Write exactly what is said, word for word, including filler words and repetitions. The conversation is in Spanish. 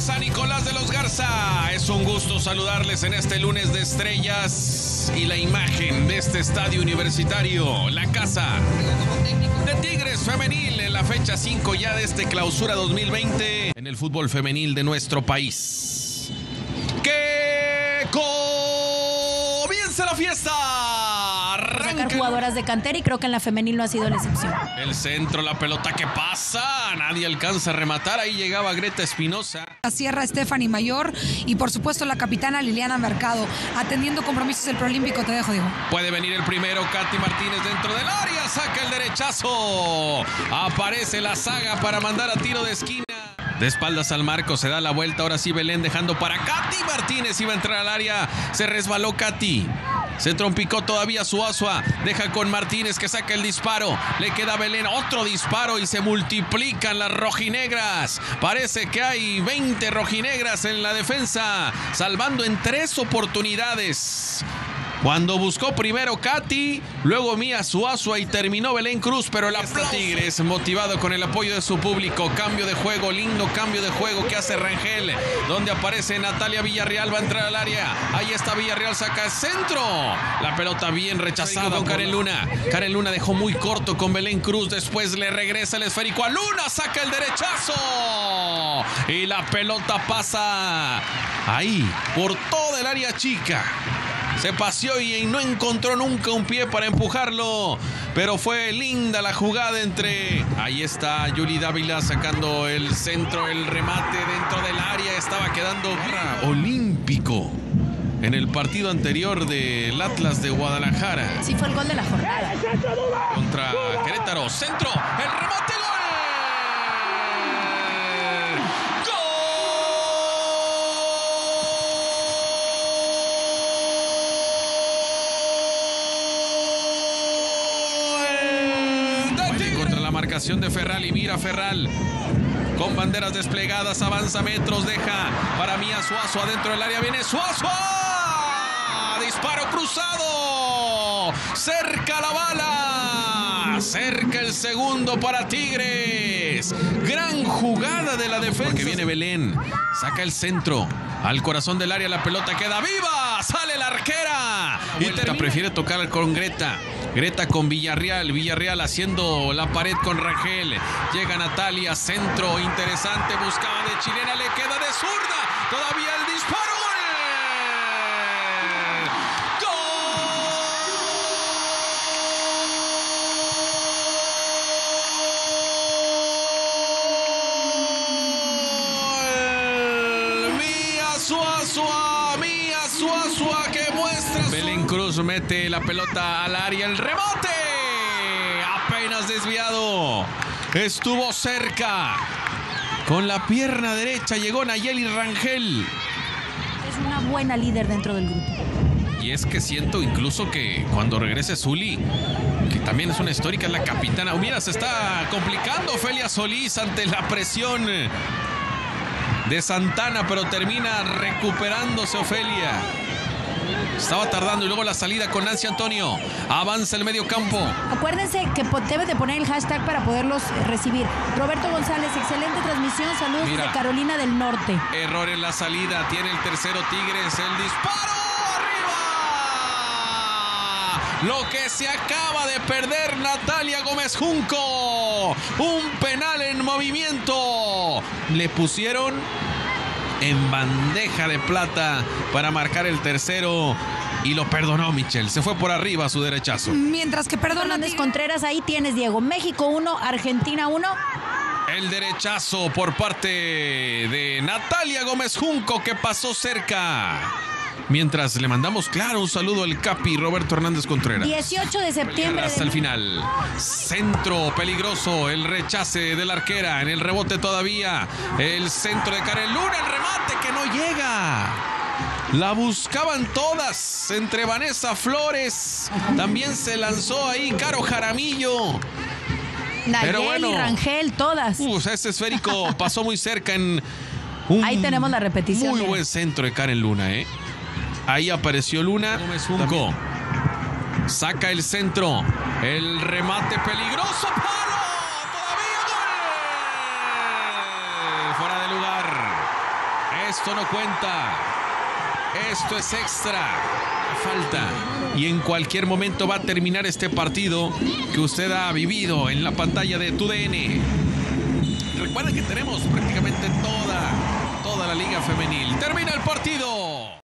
San Nicolás de los Garza. Es un gusto saludarles en este lunes de estrellas y la imagen de este estadio universitario, la casa de Tigres femenil en la fecha cinco ya de este clausura dos mil veinte en el fútbol femenil de nuestro país. ¡Que comience la fiesta! Sacar jugadoras de cantera y creo que en la femenil no ha sido la excepción. El centro, la pelota que pasa, nadie alcanza a rematar, ahí llegaba Greta Espinosa. La Sierra Stephanie Mayor y por supuesto la capitana Liliana Mercado, atendiendo compromisos del Proolímpico. Te dejo, Diego. Puede venir el primero, Katy Martínez dentro del área, saca el derechazo, aparece la saga para mandar a tiro de esquina. De espaldas al marco, se da la vuelta, ahora sí Belén dejando para Katy Martínez, iba a entrar al área, se resbaló Katy. Se trompicó todavía Suazua, deja con Martínez que saca el disparo, le queda a Belén otro disparo y se multiplican las rojinegras. Parece que hay veinte rojinegras en la defensa, salvando en tres oportunidades. Cuando buscó primero Katy, luego Mía Suazua y terminó Belén Cruz, pero la Tigres motivado con el apoyo de su público. Cambio de juego, lindo cambio de juego que hace Rangel, donde aparece Natalia Villarreal, va a entrar al área. Ahí está Villarreal, saca el centro. La pelota bien rechazada con Karen Luna. Karen Luna dejó muy corto con Belén Cruz, después le regresa el esférico a Luna, saca el derechazo. Y la pelota pasa ahí, por toda el área chica. Se paseó y no encontró nunca un pie para empujarlo, pero fue linda la jugada entre... Ahí está Yuli Dávila sacando el centro, el remate dentro del área. Estaba quedando olímpico en el partido anterior del Atlas de Guadalajara. Sí, fue el gol de la jornada. Contra Querétaro, centro, el remate, gol. Marcación de Ferral y mira Ferral con banderas desplegadas, avanza metros, deja para Mía Suazua dentro del área, viene Suazua, disparo cruzado, cerca la bala, cerca el segundo para Tigres. Gran jugada de la defensa, porque viene Belén, saca el centro al corazón del área, la pelota queda viva, sale la arquera y termina. Prefiere tocar con Greta. Greta con Villarreal, Villarreal haciendo la pared con Rangel. Llega Natalia, centro interesante, buscaba de chilena, le queda de zurda. Todavía el disparo, ¡gol! Mía Suazua, Mía Suazua que muestra su... Belén Cruz mete la pelota al área, el rebote apenas desviado, estuvo cerca, con la pierna derecha llegó Nayeli Rangel. Es una buena líder dentro del grupo. Y es que siento incluso que cuando regrese Zuli, que también es una histórica, es la capitana. Oh, mira, se está complicando Ofelia Solís ante la presión de Santana, pero termina recuperándose Ofelia. Estaba tardando y luego la salida con Nancy Antonio. Avanza el medio campo. Acuérdense que debe de poner el hashtag para poderlos recibir. Roberto González, excelente transmisión. Saludos Mira, desde Carolina del Norte. Error en la salida. Tiene el tercero Tigres. El disparo arriba. Lo que se acaba de perder Natalia Gómez Junco. Un penal en movimiento. Le pusieron en bandeja de plata para marcar el tercero y lo perdonó Michelle, se fue por arriba a su derechazo. Mientras que perdona Hernández Contreras, ahí tienes, Diego. México uno, Argentina uno. El derechazo por parte de Natalia Gómez Junco que pasó cerca. Mientras le mandamos, claro, un saludo al Capi Roberto Hernández Contreras. dieciocho de septiembre. Hasta de... el final. Centro peligroso, el rechace de la arquera. En el rebote todavía. El centro de Karen Luna, el remate que no llega. La buscaban todas. Entre Vanessa Flores. También se lanzó ahí Caro Jaramillo. Nayeli, Pero bueno, Rangel, todas. Uh, ese esférico pasó muy cerca en un ahí tenemos la repetición. Muy mira. buen centro de Karen Luna, ¿eh? Ahí apareció Luna. Junco. Saca el centro. El remate peligroso. ¡Palo! ¡Todavía gol! Fuera de lugar. Esto no cuenta. Esto es extra. Falta. Y en cualquier momento va a terminar este partido que usted ha vivido en la pantalla de tu D N. Recuerden que tenemos prácticamente toda, toda la liga femenil. Termina el partido.